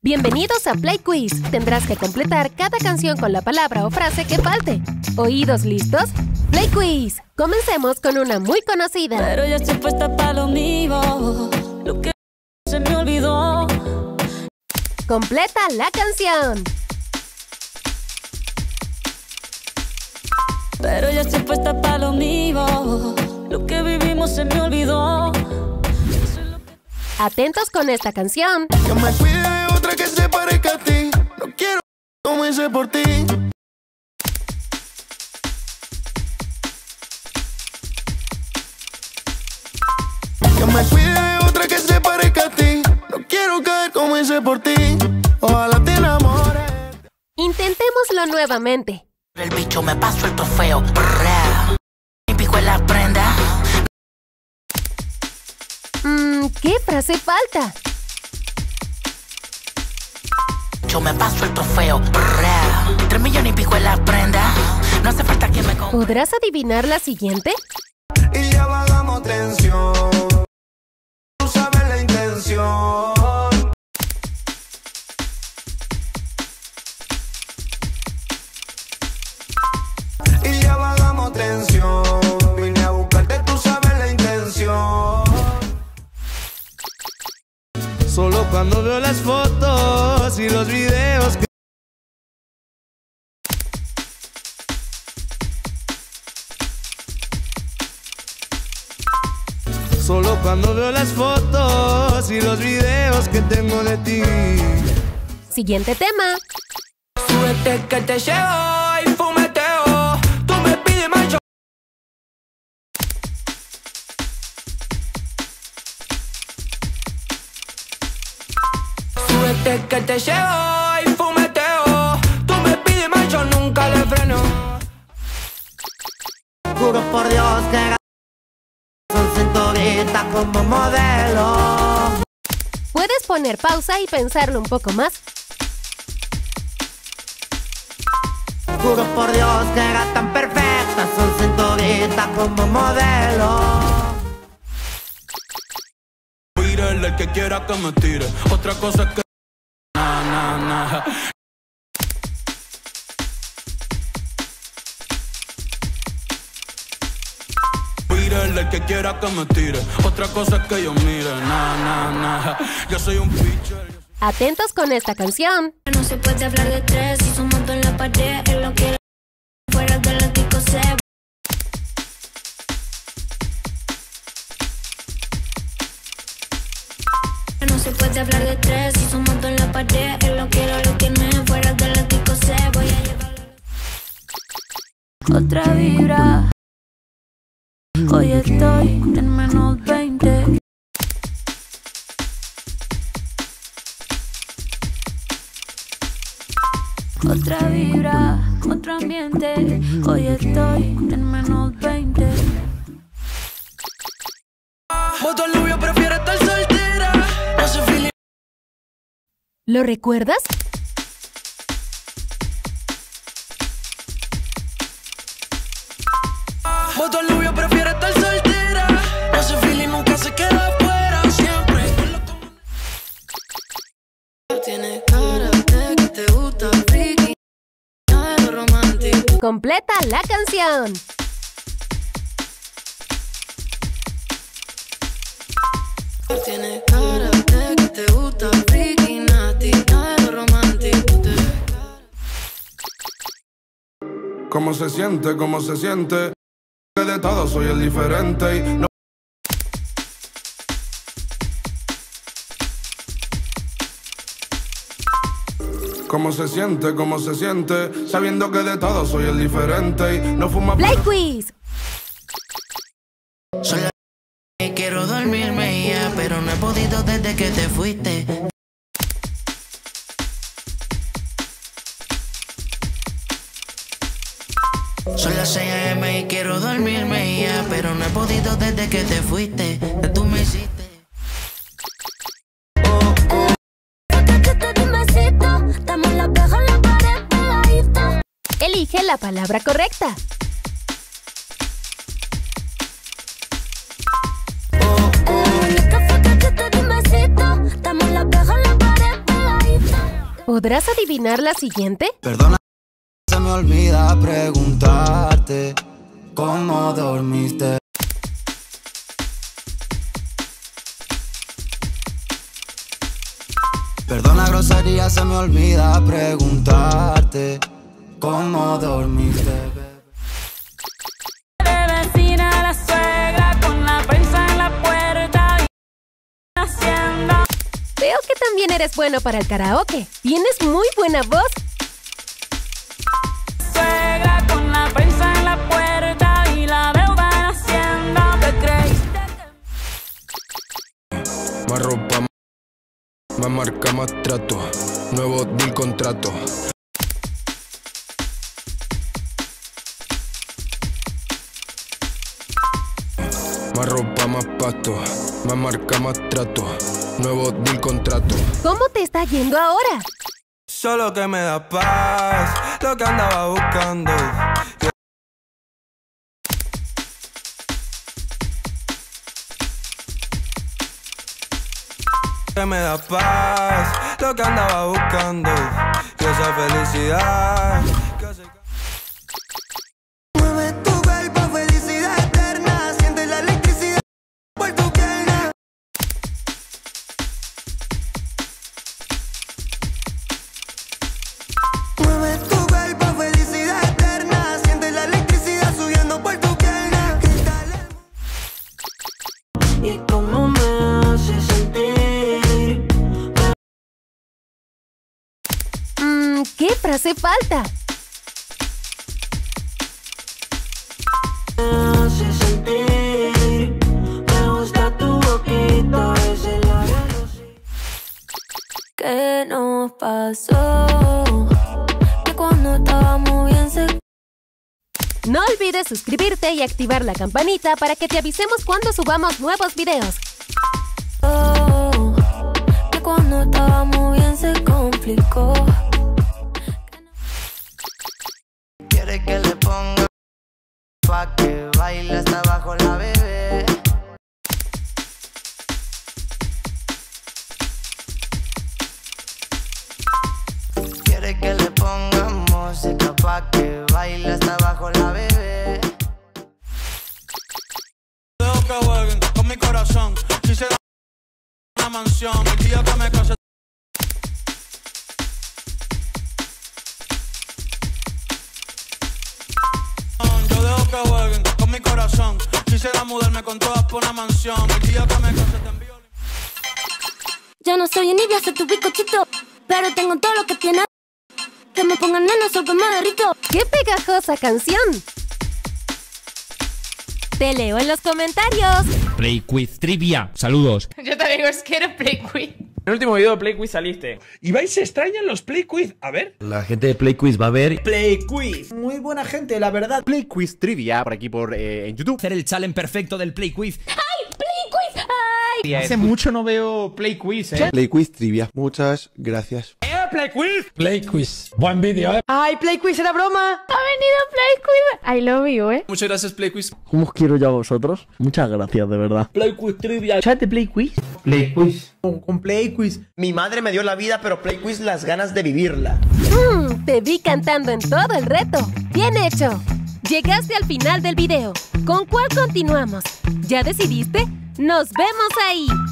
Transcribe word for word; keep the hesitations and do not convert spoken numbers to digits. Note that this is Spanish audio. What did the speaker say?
Bienvenidos a Play Quiz. Tendrás que completar cada canción con la palabra o frase que falte. ¿Oídos listos? Play Quiz. Comencemos con una muy conocida. Pero ya estoy puesta para lo mío. Lo que se me olvidó. Completa la canción. Pero ya estoy puesta para lo mío. Lo que vivimos se me olvidó. Atentos con esta canción. Que me cuide de otra que se parezca a ti. No quiero como hice por ti. Que me cuide de otra que se parezca a ti. No quiero caer como hice por ti. Ojalá te enamores. Intentémoslo nuevamente. El bicho me pasó el trofeo. Brrr. Y pico en la prenda. Mmm, ¿qué frase falta? Yo me paso el trofeo. Brrr. Tres millones y pico en la prenda. No hace falta que me compre. ¿Podrás adivinar la siguiente? Y ya bajamos tensión. Tú sabes la intención. Y ya bajamos tensión. Vine a buscarte, tú sabes la intención. Solo cuando veo las fotos y los videos que... Solo cuando veo las fotos y los videos que tengo de ti. Siguiente tema. Súbete que te llevo y fumeteo. Tú me pides macho. Súbete que te llevo y fumeteo. Tú me pides macho, nunca le freno. Juro por Dios que son cinturita como modelo. Puedes poner pausa y pensarlo un poco más. Juro por Dios que era tan perfecta, son cinturita como modelo. Mírele el que quiera que me tire. Otra cosa es que na, na, na. Mírele el que quiera que me tire. Otra cosa es que yo mire. Na, na, na. Yo soy un pitcher. Atentos con esta canción. No se puede hablar de tres si son moto en la pared. Él lo quiere fuera del ático se. No se puede hablar de tres si son moto en la pared. Él lo quiere, lo tiene fuera del ático se. Voy a llevarlo. Otra vibra. Hoy estoy en menos veinte. Otra vibra, otro ambiente. Hoy estoy en menos veinte. Moto novio prefiere estar soltera. No se fili. ¿Lo recuerdas? Moto novio prefiere estar soltera. No se fili, nunca se queda afuera. Siempre. Tienes cara de que te gusta freaky. Nada de romántico. Completa la canción. Tienes cara de que te gusta freaky. Nada de romántico. ¿Cómo se siente? ¿Cómo se siente? Que de todo soy el diferente y no... ¿Cómo se siente? ¿Cómo se siente? Sabiendo que de todo soy el diferente y no fuma... Play Quiz. Solo quiero dormirme ya, pero no he podido desde que te fuiste. Son las seis a eme y quiero dormirme ya, pero no he podido desde que te fuiste. Que tú me hiciste. Elige la palabra correcta. Dame la peja en la pared pegadita. ¿Podrás adivinar la siguiente? Perdona, se me olvida preguntarte cómo dormiste. Perdona, grosería, se me olvida preguntarte cómo dormiste, bebé. De vecina la suegra con la prensa en la puerta y haciendo. Veo que también eres bueno para el karaoke. Tienes muy buena voz. Suegra con la prensa en la puerta y la deuda en hacienda. ¿Te creíste que... Más ropa, más marca, más trato. Nuevo deal, contrato. Más ropa, más pasto. Más marca, más trato. Nuevo deal, contrato. ¿Cómo te está yendo ahora? Solo que me da paz, lo que andaba buscando. Que me da paz, lo que andaba buscando. Y esa felicidad que se... Mueve tu cuerpo, felicidad eterna. Siente la electricidad por tu pierna. Mueve tu cuerpo, felicidad eterna. Siente la electricidad subiendo por tu pierna. Grítale. Y cómo me hace sentir. Mmm, ¿qué frase falta? Me hace sentir. Me gusta tu boquita, ese labio. ¿Qué nos pasó? Que cuando estábamos bien se... No olvides suscribirte y activar la campanita para que te avisemos cuando subamos nuevos videos. Que cuando estábamos bien se complicó. Quiere que le ponga pa' que baile hasta abajo la bebé. Quiere que le ponga música pa' que baile hasta abajo la bebé. Dejo que jueguen con mi corazón. Si se da una mansión, el día que me case. Yo dejo que jueguen con mi corazón. Quisiera mudarme con todas por una mansión. El día que me case te envío. Yo no soy envidia, soy tu bizcochito, pero tengo todo lo que tiene. Que me pongan nena, sol que me derrito. ¡Qué pegajosa canción! Te leo en los comentarios. Play Quiz Trivia. Saludos. Yo también os quiero Play Quiz. En el último video de Play Quiz saliste. Y vais, se extrañan los Play Quiz. A ver. La gente de Play Quiz va a ver Play Quiz. Muy buena gente, la verdad. Play Quiz Trivia por aquí por eh, en YouTube. Hacer el challenge perfecto del Play Quiz. ¡Ay, Play Quiz! ¡Ay! Hace mucho no veo Play Quiz, eh. Play Quiz Trivia. Muchas gracias. ¡Eh, Play Quiz! Play Quiz. Buen vídeo, eh. ¡Ay, Play Quiz era broma! ¡Ha venido Play Quiz! I love you, eh. Muchas gracias, Play Quiz. ¿Cómo os quiero yo a vosotros? Muchas gracias, de verdad. Play Quiz Trivia. ¿Chate Play Quiz? Play Quiz. Con, con Play Quiz. Mi madre me dio la vida, pero Play Quiz las ganas de vivirla. Mmm, te vi cantando en todo el reto. ¡Bien hecho! Llegaste al final del video. ¿Con cuál continuamos? ¿Ya decidiste? ¡Nos vemos ahí!